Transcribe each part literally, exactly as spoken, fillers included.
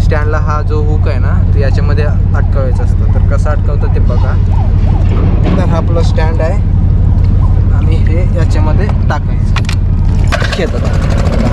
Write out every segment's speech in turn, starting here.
स्टँडला हा जो हुक आहे ना तो याच्यामध्ये अटकवायचा असतो. तर कसं अटकवतं ते बघा. तर हा आपला स्टँड आहे आणि हे याच्यामध्ये टाकायचं. घेतात बघा.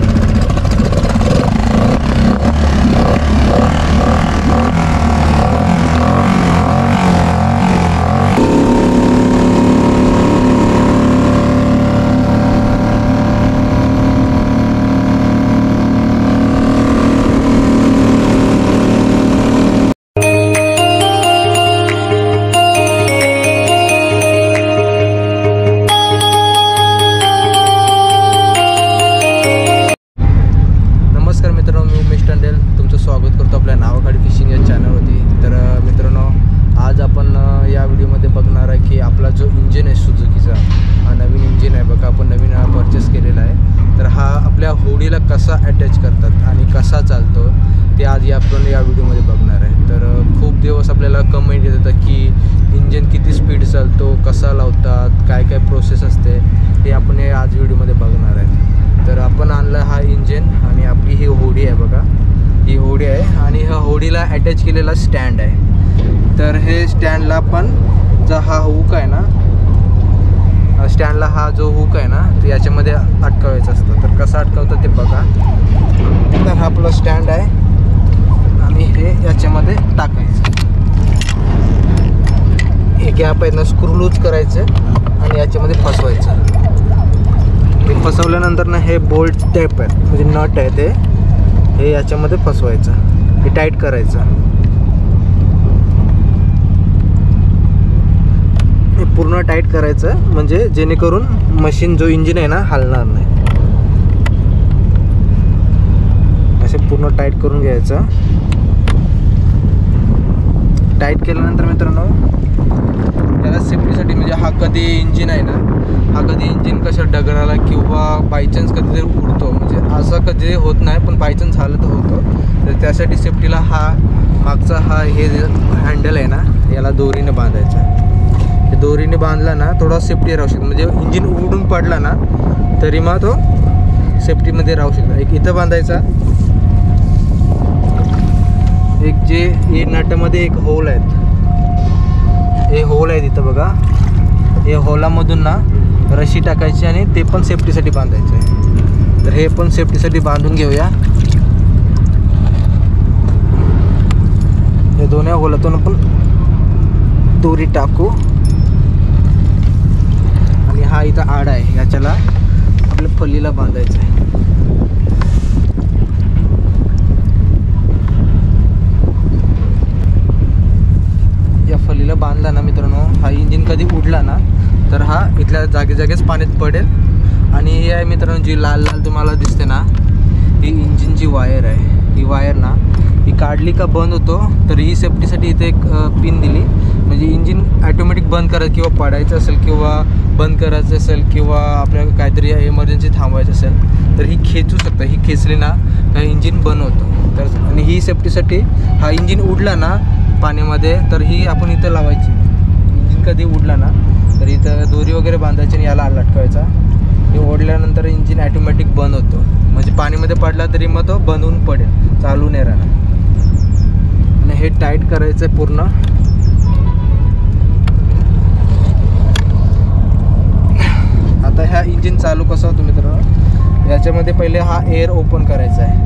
तुमचं स्वागत करतो आपल्या नावाखाडी फिशिंग या चॅनलवरती. तर मित्रांनो, आज आपण या व्हिडिओमध्ये बघणार आहे की आपला जो इंजिन आहे सुझुकीचा, हा नवीन इंजिन आहे बघा, आपण नवीन परचेस केलेला आहे. तर हा आपल्या होडीला कसा अटॅच करतात आणि कसा चालतो ते आज या आपण या व्हिडिओमध्ये बघणार आहे. तर खूप दिवस आपल्याला कमेंट येत होतं की इंजिन किती स्पीड चालतो, कसा लावतात, काय काय प्रोसेस असते, हे आपण आज व्हिडिओमध्ये बघणार आहे. तर आपण आणला हा इंजिन आणि आपली ही होडी आहे बघा, ही होडी आहे आणि ह्या होडीला अटॅच केलेला स्टँड आहे. तर हे स्टँडला पण जो हा हुक आहे ना, स्टँडला हा जो हुक आहे ना तो याच्यामध्ये अटकवायचा असतो. तर कसं अटकवतं ते बघा. तर हा आपला स्टँड आहे आणि हे याच्यामध्ये टाकायचं. हे गॅप आहे ना, स्क्रू लूज करायचं आणि याच्यामध्ये फसवायचं. हे फसवल्यानंतर ना हे बोल्ट टाईप आहे, म्हणजे नट आहे ते, हे याच्यामध्ये फसवायचं, हे टाईट करायचं. हे पूर्ण टाईट करायचं म्हणजे जेणेकरून मशीन जो इंजिन आहे ना हलणार नाही. असे पूर्ण टाईट करून घ्यायचं. टाईट केल्यानंतर मित्रांनो त्याला सेफ्टीसाठी, म्हणजे हा कधी इंजिन आहे ना, हा कधी इंजिन कसं डगराला किंवा बायचान्स कधीतरी उडतो, म्हणजे असं कधी होत नाही पण बायचान्स झालं तर होतं. तर त्यासाठी सेफ्टीला हा मागचा हा हे हँडल आहे ना, याला दोरीने बांधायचा. हे दोरीने बांधला ना थोडा सेफ्टी राहू शकतो, म्हणजे इंजिन उडून पडला ना तरी मग तो सेफ्टीमध्ये राहू शकतो. एक इथं बांधायचा, एक जे हे नटामध्ये एक होल आहेत, हे होल आहे तिथं बघा, हे होलामधून ना रशी टाकायची आणि ते पण सेफ्टीसाठी बांधायचं आहे. तर हे पण सेफ्टीसाठी बांधून घेऊया. या दोन्ही होलातून आपण दोरी टाकू आणि हा इथं आडा आहे, याच्याला आपल्या फलीला बांधायचं आहे. या फलीला बांधला ना मित्रांनो, हा इंजिन कधी उडला ना तर हा इथल्या जागे जागेच पाण्यात पडेल. आणि ही आहे मित्रांनो जी लाल लाल तुम्हाला दिसते ना, ही इंजिनची वायर आहे. ही वायर ना ही काढली का बंद होतो, तर ही सेफ्टीसाठी इथे एक पिन दिली, म्हणजे इंजिन ॲटोमॅटिक बंद करायचं किंवा पडायचं असेल किंवा बंद करायचं असेल किंवा आपल्याला काहीतरी एमर्जन्सी थांबवायचं असेल तर ही खेचू शकतं. ही खेचली ना का इंजिन बंद होतं. तर आणि ही सेफ्टीसाठी हा इंजिन उडला ना पाण्यामध्ये तर ही आपण इथं लावायची. इंजिन कधी उडला ना तर इथं दोरी वगैरे बांधायची आणि याला लटकवायचा. हे ओढल्यानंतर इंजिन ॲटोमॅटिक बंद होतो, म्हणजे पाण्यामध्ये पडला तरी मग तो बंद होऊन पडेल, चालू नाही राहणार. आणि हे टाईट करायचं आहे पूर्ण. आता ह्या इंजिन चालू कसं होतं मित्रांनो, याच्यामध्ये पहिले हा एअर ओपन करायचा आहे,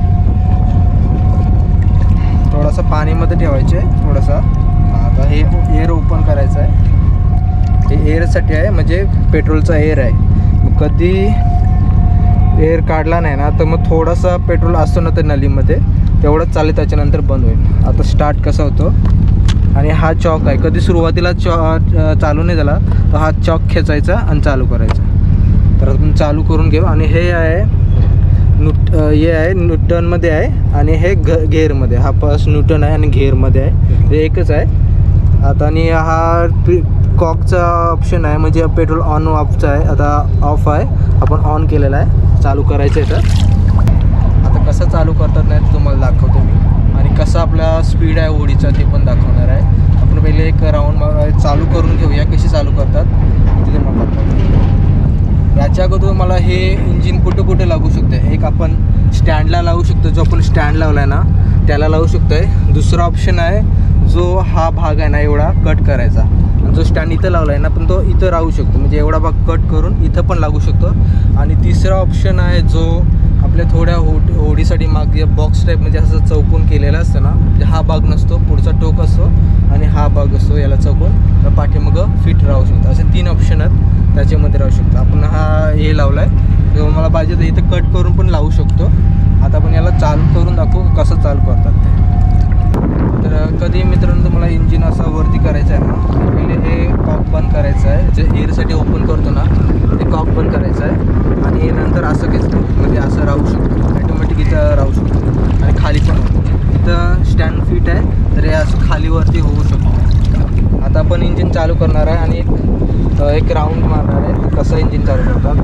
थोडासा पाणीमध्ये ठेवायचे थोडासा. आता हे एअर ओपन करायचं आहे. हे एअरसाठी आहे, म्हणजे पेट्रोलचा एअर आहे. कधी एअर काढला नाही ना तर मग थोडासा पेट्रोल असतो ना तर नलीमध्ये तेवढंच चालेल, त्याच्यानंतर बंद होईल. आता स्टार्ट कसा होतो. आणि हा चॉक आहे, कधी सुरुवातीला चॉ चालू नाही झाला तर हा चॉक खेचायचा आणि चालू करायचा. तर आपण चालू करून घेऊ. आणि हे आहे न्यूट हे आहे न्यूटनमध्ये आहे आणि हे घ घेअरमध्ये. हा फर्स्ट न्यूटन आहे आणि घेअरमध्ये आहे, हे एकच आहे. आता आणि हा कॉकचा ऑप्शन आहे, म्हणजे पेट्रोल ऑन ऑफचा आहे. आता ऑफ आहे, आपण ऑन केलेला आहे. चालू करायचं आहे. तर आता कसं चालू करतात नाही तुम्हाला दाखवतो मी, आणि कसं आपला स्पीड आहे होडीचा ते पण दाखवणार आहे. आपण पहिले एक राऊंड चालू करून घेऊया, कशी चालू करतात तिथे मला दाखवतो. याच्या अगोदर मला हे इंजिन कुठे कुठे लागू शकते, एक आपण स्टँडला लावू शकतो, जो आपण स्टँड लावला आहे ना त्याला लावू शकतो आहे. दुसरा ऑप्शन आहे जो हा भाग आहे ना एवढा कट करायचा, जो स्टँड इथं लावला आहे ना पण तो इथं राहू शकतो, म्हणजे एवढा भाग कट करून इथं पण लागू शकतो. आणि तिसरा ऑप्शन आहे जो आपल्या थोड्या होड होडीसाठी मागे बॉक्स टाईप म्हणजे असं चौकून केलेला असतं ना, म्हणजे हा भाग नसतो, पुढचा टोक असतो आणि हा भाग असतो याला चौकून, तर पाठीमागं फिट राहू शकतो. असे तीन ऑप्शन आहेत त्याच्यामध्ये राहू शकतो. आपण हा हे लावला आहे, जेव्हा मला पाहिजे तर इथं कट करून पण लावू शकतो. आता आपण याला चालू करून दाखवू कसं चालू करतात ते. तर कधी मित्रांनो तुम्हाला इंजिन असं वरती करायचं आहे ना, पहिले हे कॉक बंद करायचं आहे, जे एअरसाठी ओपन करतो ना ते कॉक बंद करायचं आहे. आणि नंतर असं काही म्हणजे असं राहू शकतो, ॲटोमॅटिक इथं राहू शकतो आणि खाली पण होतो. इथं स्टँड फिट आहे तर हे असं खालीवरती होऊ शकतो. आता आपण इंजिन चालू करणार आहे आणि एक एक राऊंड मारणार आहे कसं इंजिन चालू करतात.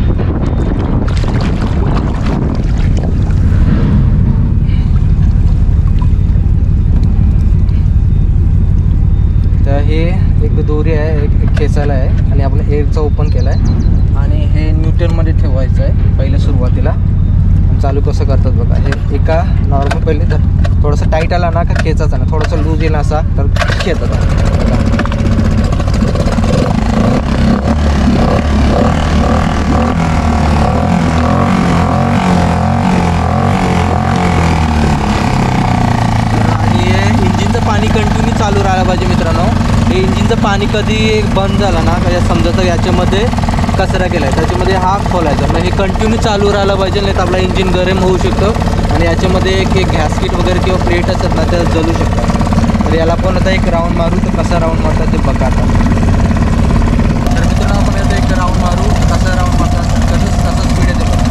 तर हे एक दोरी आहे, एक खेचायला आहे आणि आपण एअरचा ओपन केला आहे आणि हे न्यूटनमध्ये ठेवायचं आहे पहिल्या सुरुवातीला. चालू कसं करतात बघा, हे एका नॉर्मल पहिले जर थोडंसं टाईट आला ना का खेचायचा ना, थोडंसं लूज येईल असा तर खेचतात. पाणी कंटिन्यू चालू राहायला पाहिजे मित्रांनो. हे इंजिनचं पाणी कधी बंद झालं ना का समजा तर याच्यामध्ये कचरा केला आहे त्याच्यामध्ये हा खोलायचा, मग हे कंटिन्यू चालू राहायला पाहिजे, नाही तर आपला इंजिन गरम होऊ शकतं आणि याच्यामध्ये एक एक गॅसकीट वगैरे किंवा प्लेट असतात ना त्या जळू शकतात. तर याला पण आता एक राऊंड मारू, तर कसा राऊंड मारतात ते बघा आता. तर मित्रांनो आपण आता एक राऊंड मारू, कसा राऊंड मारतात कसं कसं स्पीड येते बघा.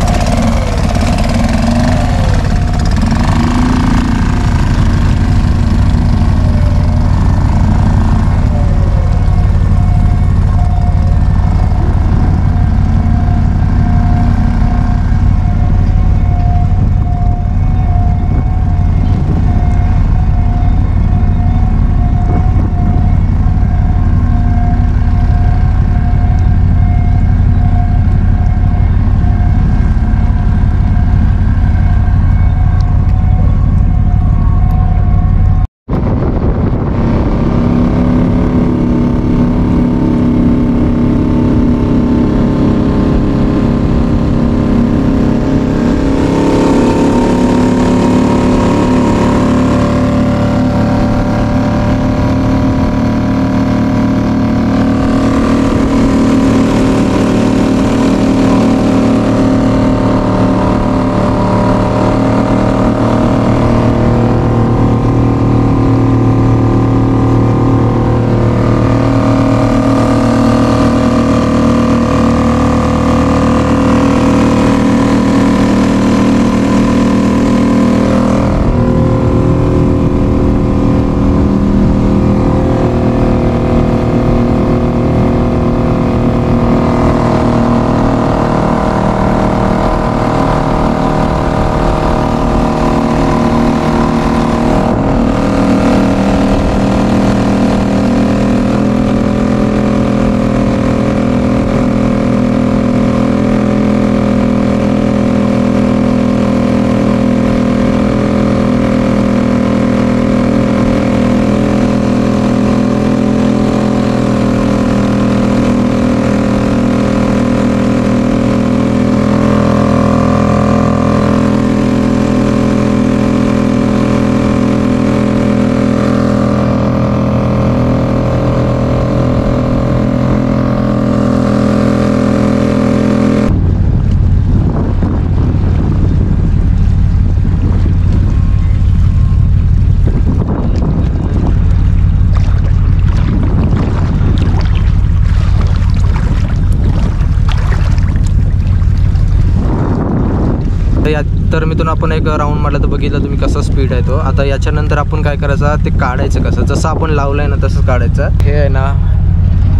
तर मित्रांनो आपण एक राऊंड मारला तर बघितलं तुम्ही कसा स्पीड आहे तो. आता याच्यानंतर आपण काय करायचं ते काढायचं कसं, जसं आपण लावलं आहे ना तसंच काढायचं. हे आहे ना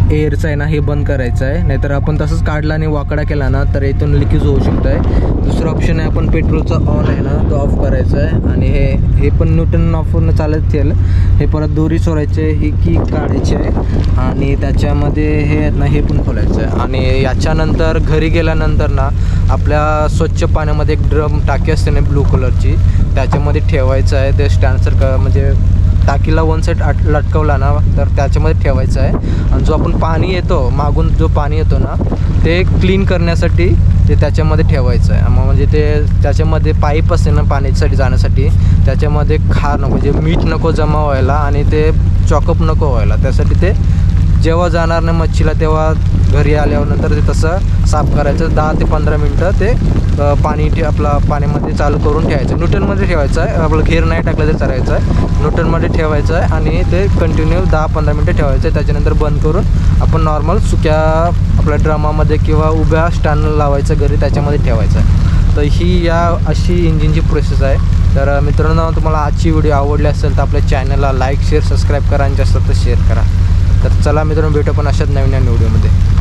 एअरचं आहे ना हे बंद करायचं आहे, नाहीतर आपण तसंच काढला आणि वाकडा केला ना तर इथून लिकेज होऊ शकतं आहे. दुसरं ऑप्शन आहे आपण पेट्रोलचा ऑन आहे ना तो ऑफ करायचा आहे आणि हे हे पण न्यूटन ऑफवरनं चालत येईल. हे परत दोरी सोडायचे, ही की काढायची आहे आणि त्याच्यामध्ये हे आहेत ना हे पण खोलायचं आहे. आणि याच्यानंतर घरी गेल्यानंतर ना आपल्या स्वच्छ पाण्यामध्ये एक ड्रम टाकी असते ना ब्लू कलरची, त्याच्यामध्ये ठेवायचं आहे. ते स्टँडसर क म्हणजे टाकीला वन साईड आट लटकवला ना तर त्याच्यामध्ये ठेवायचं आहे. आणि जो आपण पाणी येतो मागून जो पाणी येतो ना ते क्लीन करण्यासाठी ते त्याच्यामध्ये ठेवायचं आहे. मग म्हणजे ते त्याच्यामध्ये पाईप असते ना पाण्यासाठी जाण्यासाठी, त्याच्यामध्ये खार नको म्हणजे मीठ नको जमा व्हायला आणि ते चॉकअप नको व्हायला, त्यासाठी ते जेव्हा जाणार ना मच्छीला तेव्हा घरी आल्यावर नंतर ते तसं साफ करायचं. दहा ते पंधरा मिनटं ते पाणी ठे आपला पाण्यामध्ये चालू करून ठेवायचं. न्यूटनमध्ये ठेवायचं आहे, आपलं घेर नाही टाकलं तर चालायचं आहे. न्यूटनमध्ये ठेवायचं आहे आणि ते कंटिन्यू दहा पंधरा मिनटं ठेवायचं आहे. त्याच्यानंतर बंद करून आपण नॉर्मल सुक्या आपल्या ड्रमामध्ये किंवा उभ्या स्टँडला लावायचं घरी, त्याच्यामध्ये ठेवायचं आहे. तर ही या अशी इंजिनची प्रोसेस आहे. तर मित्रांनो तुम्हाला आजची व्हिडिओ आवडली असेल तर आपल्या चॅनलला लाईक शेअर सबस्क्राईब करा आणि जास्त तर शेअर करा. तर चला मित्रांनो भेटू पण अशाच नवीन नवीन व्हिडिओमध्ये.